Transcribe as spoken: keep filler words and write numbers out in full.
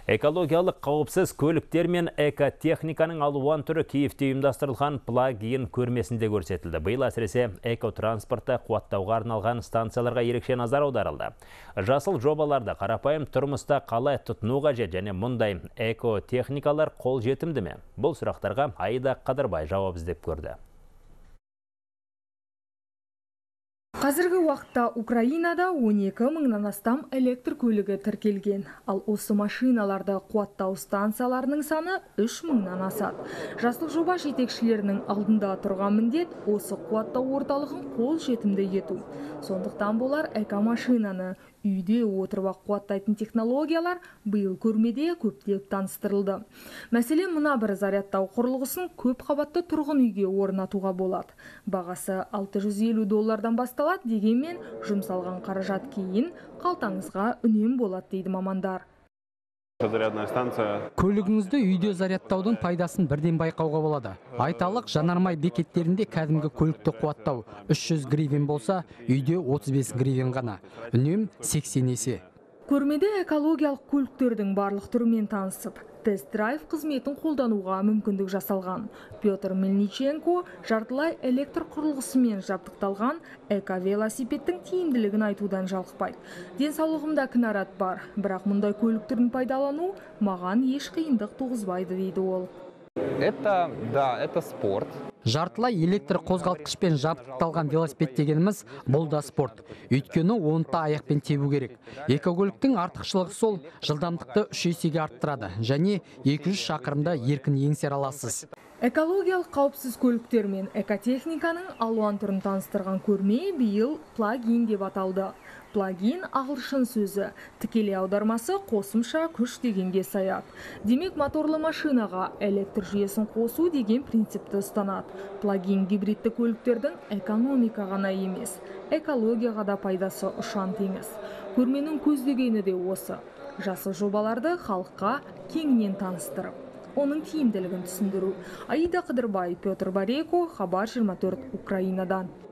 Экологиялық қауіпсіз көліктер мен экотехниканың алуан түрі Киевте ұйымдастырылған плагин көрмесінде көрсетілді. Биыл әсіресе экотранспортты қуаттауға арналған станцияларға ерекше назар аударылды. Жасыл жобаларды қарапайым тұрмыста қалай тұтыну қажет және мұндай экотехникалар қол жетімді ме? Бұл сұрақтарға Аида Қадырбай жауап іздеп көрді. Қазіргі уақытта Украинада он екі мыңнан астам электр көлігі тіркелген. Ал осы машиналарды қуаттау станцияларының саны үш мыңнан асады. Жасыл жоба жетекшілерінің алдында тұрған міндет осы қуаттау орталығын қол жетімді ету. Сондықтан болар эко-машинаны үйде отырып қуаттайтын технологиялар биыл көрмеде көптеп таныстырылды. Мәселен, мына бір зарядтау құрылғысын көп қабатты тұрғын үйге орнатуға болады. Бағасы алты жүз елу доллардан басталады, дегенмен жұмсалған қаражат кейін қалтаңызға үнем болады дейді мамандар. Көлігіңізді үйде зарядтаудың пайдасын бірден байқауға болады. Айталық, жанармай бекеттерінде кәдімгі көлікті қуаттау үш жүз гривен болса, үйде отыз бес гривен ғана. Үнем сексен есе. Көрмеде экологиялық көліктердің барлық түрімен танысып, тест-драйв қызметін қолдануға мүмкіндік жасалған. Петр Мельниченко жартылай электр құрылғысымен жабдықталған эко-велосипедтің тиімділігін айтудан жалықпайды. Денсаулығымда кінарат бар, бірақ мұндай көліктерін пайдалану маған еш қиындық туғызбайды дейді ол. Это, да, это спорт. Жартылай электр қозғалтқышпен жабдықталған велосипед дегеніміз бұл да спорт. Өйткені онта аяқпен тебу керек. Экокөліктің артықшылығы сол, жылдамдықты үш есеге арттырады және екі жүз шақырымда еркін еңсер аласыз. Экологиялық қауіпсіз көліктер мен экотехниканың алуан түрін таныстырған көрме биыл плагин деп аталды. Плагин ағылшын сөзі, тікелей аудармасы қосымша күш дегенге саяды. Демек, моторлы машинаға электр жүйесін қосу деген принципті ұстанады. Плагин гибридті көліктердің экономика ғана емес, экологияға да пайдасы ұшан теңіз. Көрменің көздегені де осы. Жасыл жобаларды халыққа кеңінен таныстырып, оның тиімділігін түсіндіру. Аида Қадырбай, Петр Барейко, Хабар жиырма төрт, Украинадан.